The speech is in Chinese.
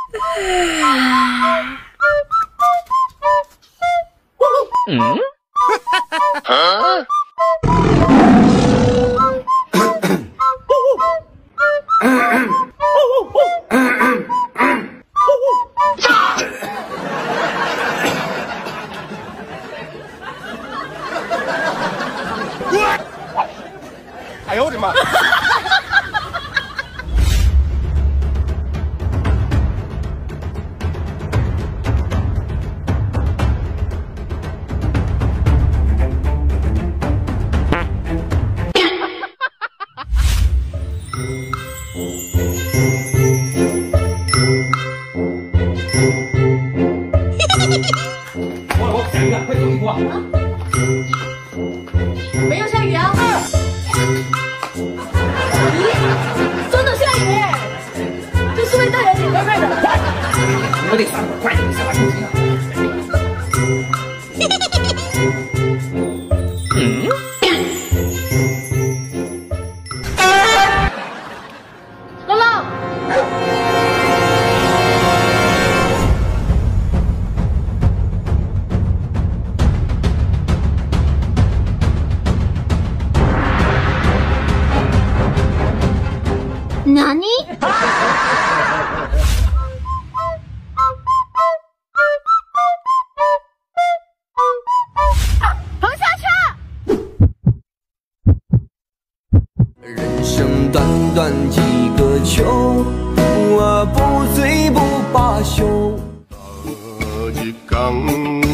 嗯？啊？哎呦我的妈！我下雨了，快走一步啊！ 没有下雨啊！咦，真的下雨！这是会带人怪怪的。 我得上，快点下把手机啊！嗯？ 乐乐。哪里？跑下去！ 人生短短几个秋，我不醉不罢休。 一天。